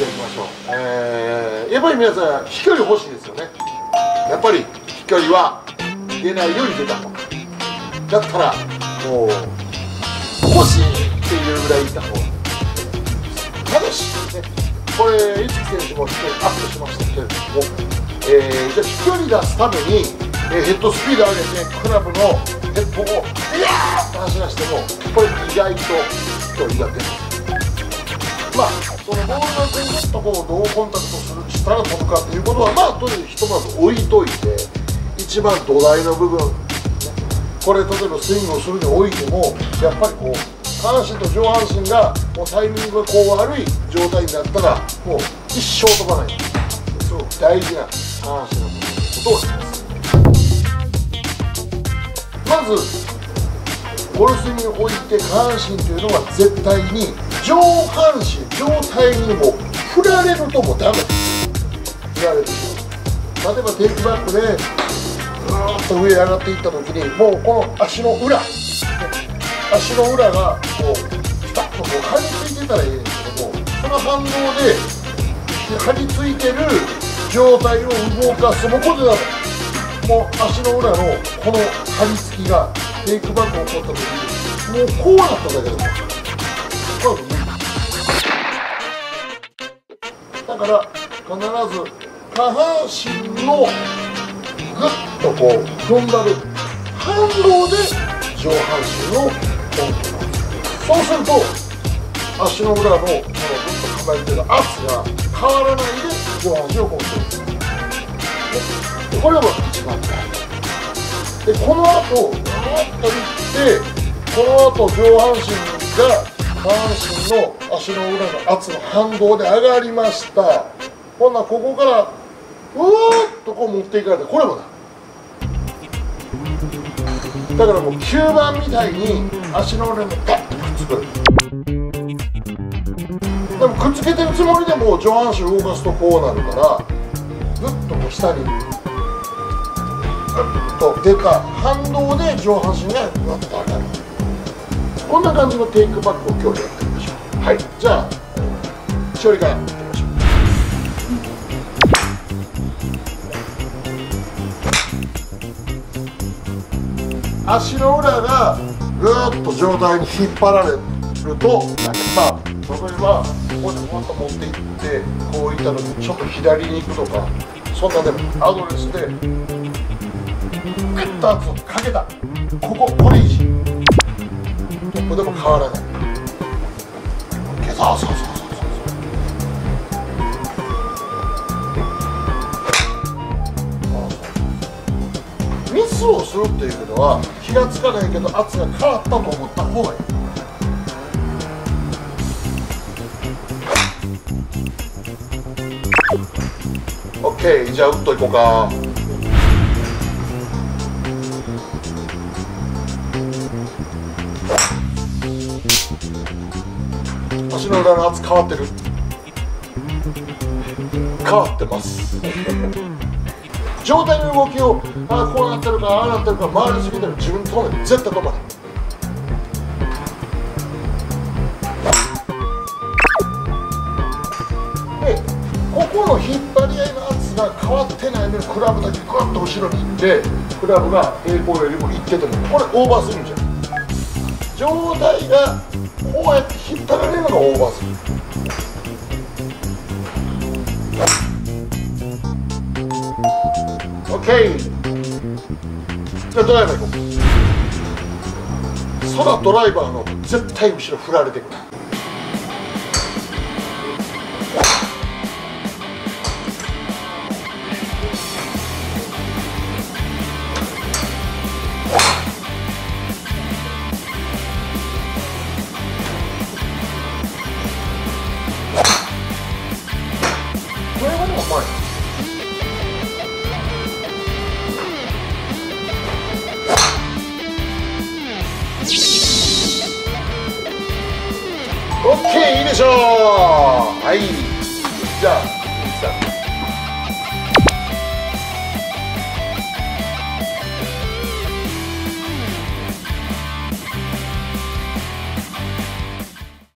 じゃあ行きましょう。やっぱり皆さん飛距離欲しいですよね。やっぱり飛距離は出ないより出た方がだったらもう欲しいっていうぐらいいった方がただし、ね、これ五木選手も飛距離アップしましたけれども、じゃあ飛距離出すために、ヘッドスピード上げてクラブのヘッドをいやーって走らせてもこれ意外と飛距離が出ます。まあそのボールのずっとこうノーコンタクトしたら飛ぶかっていうことはまあとにかくひとまず置いといて一番土台の部分、ね、これ例えばスイングをするにおいてもやっぱりこう下半身と上半身がもうタイミングがこう悪い状態になったらもう一生飛ばない。すごく大事な下半身のことをします。まずゴルフにおいて下半身というのは絶対に上半身上体にも振られるともダメです。振られると例えばテイクバックでずーっと上へ上がっていった時にもうこの足の裏足の裏がこうピタッとこう張り付いてたらいいんですけどもその反動で張り付いてる状態を動かすもうこれでダメ。もう足の裏のこの張り付きがテイクバックを起こった時にもうこうなっただけでもこれだから必ず下半身のグッとこう踏ん張る反動で上半身のコントロール。そうすると足の裏のこのグッと構えてる圧が変わらないで上半身をコントロールする。これは一番大事でこの後グッといってこの後上半身が下半身の足の裏の圧の反動で上がりました。ほんならここからうーっとこう持っていかれてこれもだからもう9番みたいに足の裏にガッとくっつく。でもくっつけてるつもりでも上半身を動かすとこうなるからぐっとこう下にグッと出た反動で上半身がぐっと上がる。こんな感じのテイクバックを今日やってみましょう。はい、じゃあしおりからいきましょう。足の裏がぐーっと上体に引っ張られるとまあ例えばここでもっと持っていってこういった時にちょっと左に行くとかそんなでもアドレスでグッと圧をかけたこれいいしこれでも変わらない。そうミスをするっていうのは気がつかないけど圧が変わったと思った方がいい。OK、じゃあ打っといこうか。足の裏の圧変わってる。変わってます状態の動きをこうなってるかああなってるか回りすぎてる自分止めて絶対止まない。でここの引っ張り合いの圧が変わってないのにクラブだけグッと後ろに行ってクラブが平行よりもいっててもこれオーバースイングじゃん。状態がこうやって引っ張られるのがオーバースイング。OK、じゃあドライバー行こう。空ドライバーの絶対後ろ振られてくる。これはでも前OK、いいでしょう。はい、じゃあ